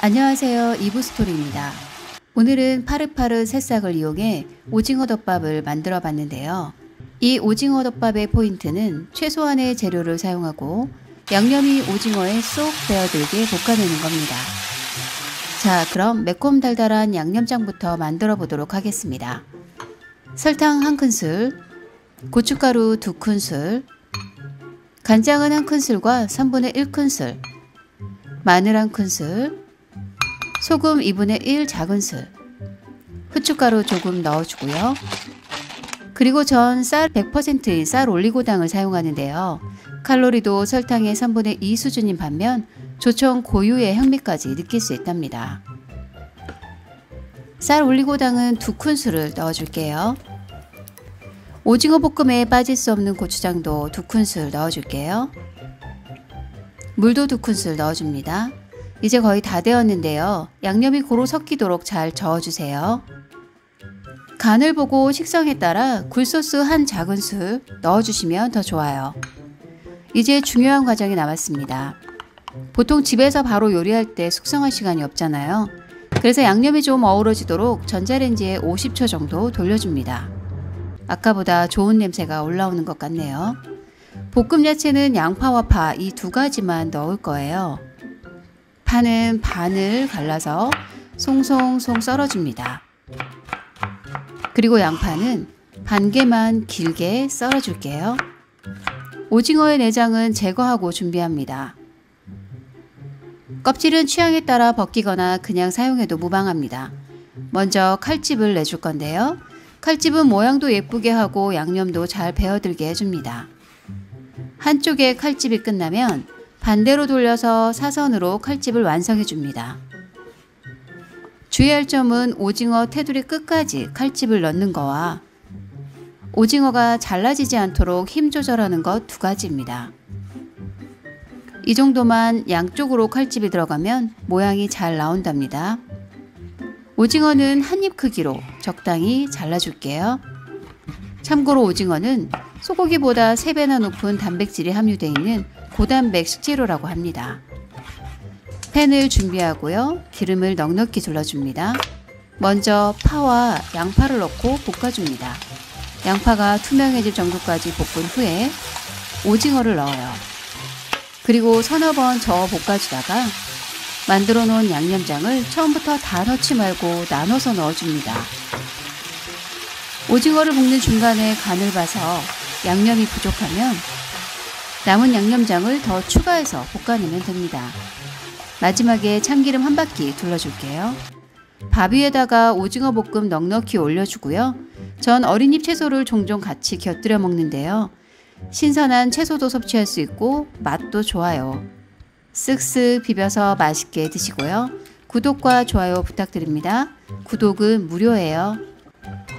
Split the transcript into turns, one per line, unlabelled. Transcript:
안녕하세요. 이브스토리입니다. 오늘은 파릇파릇 새싹을 이용해 오징어 덮밥을 만들어 봤는데요. 이 오징어 덮밥의 포인트는 최소한의 재료를 사용하고 양념이 오징어에 쏙 배어들게 볶아내는 겁니다. 자, 그럼 매콤달달한 양념장부터 만들어 보도록 하겠습니다. 설탕 1큰술, 고춧가루 2큰술, 간장은 1큰술과 3분의 1큰술, 마늘 1큰술, 소금 2분의 1 작은술, 후춧가루 조금 넣어주고요. 그리고 전 쌀 100%인 쌀 올리고당을 사용하는데요. 칼로리도 설탕의 3분의 2 수준인 반면 조청 고유의 향미까지 느낄 수 있답니다. 쌀 올리고당은 2큰술을 넣어줄게요. 오징어 볶음에 빠질 수 없는 고추장도 2큰술 넣어줄게요. 물도 2큰술 넣어줍니다. 이제 거의 다 되었는데요. 양념이 고루 섞이도록 잘 저어주세요. 간을 보고 식성에 따라 굴소스 1 작은술 넣어주시면 더 좋아요. 이제 중요한 과정이 남았습니다. 보통 집에서 바로 요리할 때 숙성할 시간이 없잖아요. 그래서 양념이 좀 어우러지도록 전자레인지에 50초 정도 돌려줍니다. 아까보다 좋은 냄새가 올라오는 것 같네요. 볶음 야채는 양파와 파 이 두 가지만 넣을 거예요. 파는 반을 갈라서 송송송 썰어줍니다. 그리고 양파는 반 개만 길게 썰어줄게요. 오징어의 내장은 제거하고 준비합니다. 껍질은 취향에 따라 벗기거나 그냥 사용해도 무방합니다. 먼저 칼집을 내줄 건데요. 칼집은 모양도 예쁘게 하고 양념도 잘 배어들게 해줍니다. 한쪽에 칼집이 끝나면 반대로 돌려서 사선으로 칼집을 완성해 줍니다. 주의할 점은 오징어 테두리 끝까지 칼집을 넣는 거와 오징어가 잘라지지 않도록 힘 조절하는 것 두 가지입니다. 이 정도만 양쪽으로 칼집이 들어가면 모양이 잘 나온답니다. 오징어는 한 입 크기로 적당히 잘라줄게요. 참고로 오징어는 소고기보다 3배나 높은 단백질이 함유되어 있는 고단백 식재료라고 합니다. 팬을 준비하고요. 기름을 넉넉히 둘러줍니다. 먼저 파와 양파를 넣고 볶아줍니다. 양파가 투명해질 정도까지 볶은 후에 오징어를 넣어요. 그리고 서너 번 저어 볶아주다가 만들어 놓은 양념장을 처음부터 다 넣지 말고 나눠서 넣어줍니다. 오징어를 볶는 중간에 간을 봐서 양념이 부족하면 남은 양념장을 더 추가해서 볶아내면 됩니다. 마지막에 참기름 한 바퀴 둘러줄게요. 밥 위에다가 오징어 볶음 넉넉히 올려주고요. 전 어린잎 채소를 종종 같이 곁들여 먹는데요. 신선한 채소도 섭취할 수 있고 맛도 좋아요. 쓱쓱 비벼서 맛있게 드시고요. 구독과 좋아요 부탁드립니다. 구독은 무료예요.